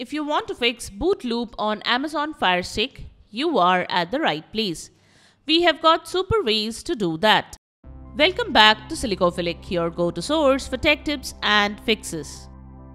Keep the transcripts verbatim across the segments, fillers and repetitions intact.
If you want to fix boot loop on Amazon Firestick, you are at the right place. We have got super ways to do that. Welcome back to Silicophilic, your go-to source for tech tips and fixes.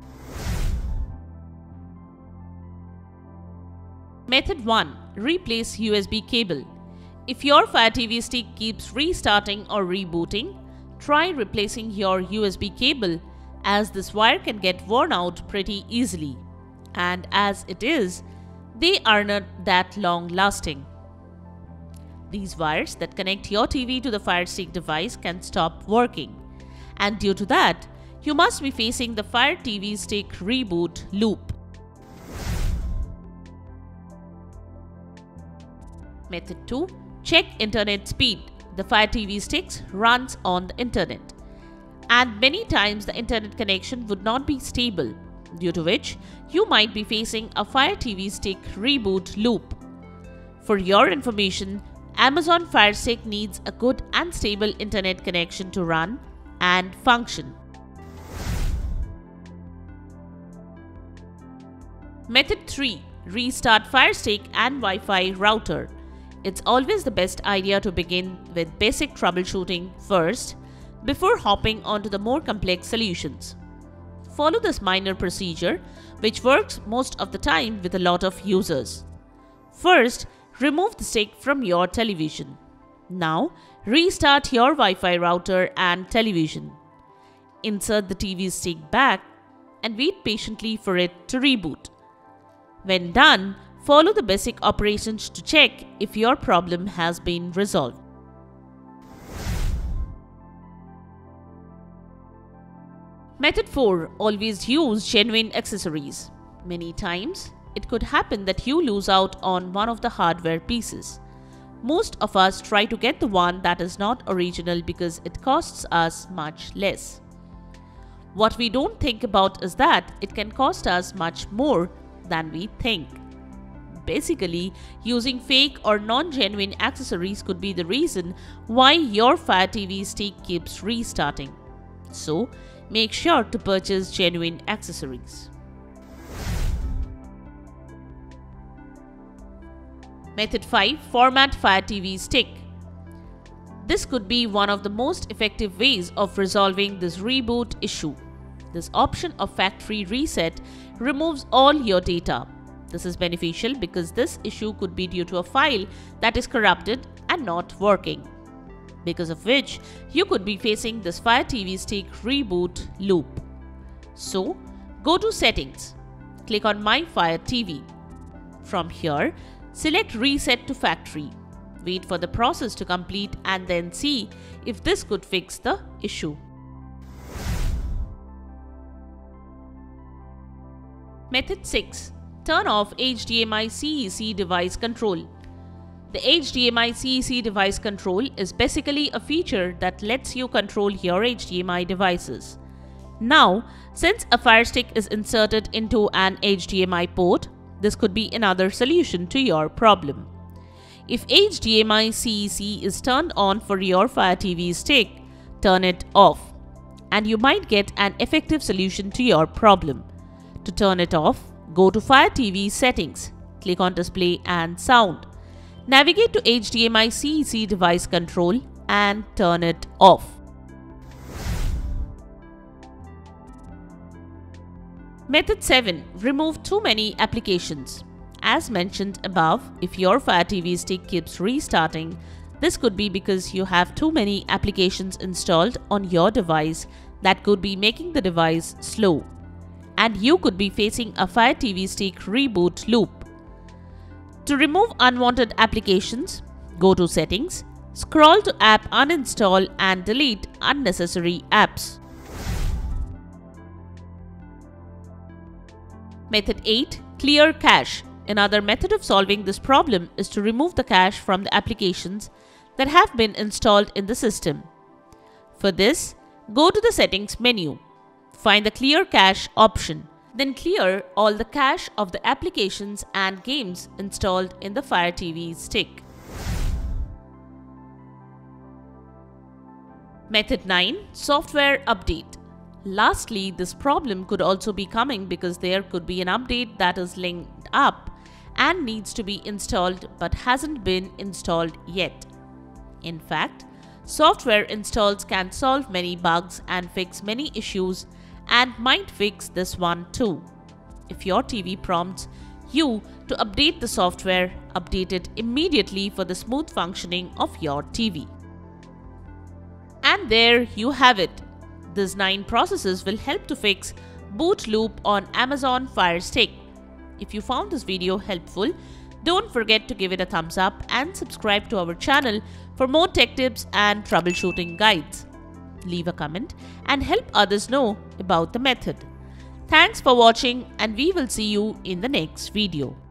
Method one. Replace U S B cable. If your Fire T V stick keeps restarting or rebooting, try replacing your U S B cable, as this wire can get worn out pretty easily. And as it is, they are not that long lasting. These wires that connect your T V to the Fire Stick device can stop working, and due to that, you must be facing the Fire T V Stick reboot loop. Method two. Check internet speed. The Fire T V Stick runs on the internet, and many times the internet connection would not be stable, due to which you might be facing a Fire T V Stick reboot loop. For your information, Amazon Fire Stick needs a good and stable internet connection to run and function. Method three. Restart Fire Stick and Wi-Fi router. It's always the best idea to begin with basic troubleshooting first, before hopping onto the more complex solutions. Follow this minor procedure, which works most of the time with a lot of users. First, remove the stick from your television. Now, restart your Wi-Fi router and television. Insert the T V stick back and wait patiently for it to reboot. When done, follow the basic operations to check if your problem has been resolved. Method four. Always use genuine accessories. Many times, it could happen that you lose out on one of the hardware pieces. Most of us try to get the one that is not original because it costs us much less. What we don't think about is that it can cost us much more than we think. Basically, using fake or non-genuine accessories could be the reason why your Fire T V stick keeps restarting. So, make sure to purchase genuine accessories. Method five. Format Fire T V stick. This could be one of the most effective ways of resolving this reboot issue. This option of factory reset removes all your data. This is beneficial because this issue could be due to a file that is corrupted and not working, because of which you could be facing this Fire T V stick reboot loop. So, go to Settings, click on My Fire T V. From here, select Reset to Factory. Wait for the process to complete and then see if this could fix the issue. Method six. Turn off H D M I C E C device control. The H D M I C E C device control is basically a feature that lets you control your H D M I devices. Now, since a Fire Stick is inserted into an H D M I port, this could be another solution to your problem. If H D M I C E C is turned on for your Fire T V stick, turn it off, and you might get an effective solution to your problem. To turn it off, go to Fire T V Settings, click on Display and Sound. Navigate to H D M I C E C device control and turn it off. Method seven. Remove too many applications. As mentioned above, if your Fire T V stick keeps restarting, this could be because you have too many applications installed on your device that could be making the device slow, and you could be facing a Fire T V stick reboot loop. To remove unwanted applications, go to Settings, scroll to App Uninstall and delete unnecessary apps. Method eight. Clear cache. Another method of solving this problem is to remove the cache from the applications that have been installed in the system. For this, go to the Settings menu. Find the Clear Cache option. Then clear all the cache of the applications and games installed in the Fire T V stick. Method nine. Software update. Lastly, this problem could also be coming because there could be an update that is linked up and needs to be installed but hasn't been installed yet. In fact, software installs can solve many bugs and fix many issues and might fix this one too. If your T V prompts you to update the software, update it immediately for the smooth functioning of your T V. And there you have it. These nine processes will help to fix boot loop on Amazon Fire Stick. If you found this video helpful, don't forget to give it a thumbs up and subscribe to our channel for more tech tips and troubleshooting guides. Leave a comment and help others know about the method. Thanks for watching, and we will see you in the next video.